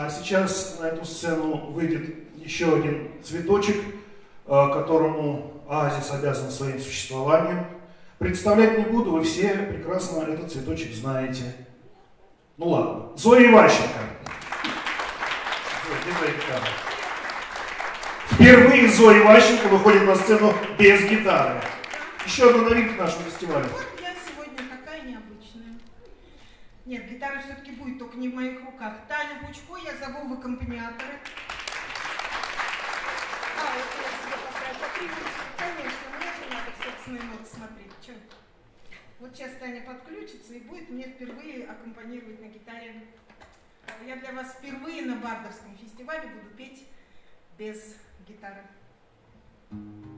А сейчас на эту сцену выйдет еще один цветочек, которому оазис обязан своим существованием. Представлять не буду, вы все прекрасно этот цветочек знаете. Ну ладно. Зоя Иващенко. Впервые Зоя Иващенко выходит на сцену без гитары. Еще одна новинка нашего фестиваля. Вот я сегодня такая необычная. Нет, гитара все-таки будет, только не в моих руках. Таня Бучко я зову в аккомпаниаторы. Это я себе поставила по привычке. Конечно, мне же надо в собственные ноты смотреть. Че? Вот сейчас Таня подключится и будет мне впервые аккомпанировать на гитаре. Я для вас впервые на Бардовском фестивале буду петь без гитары.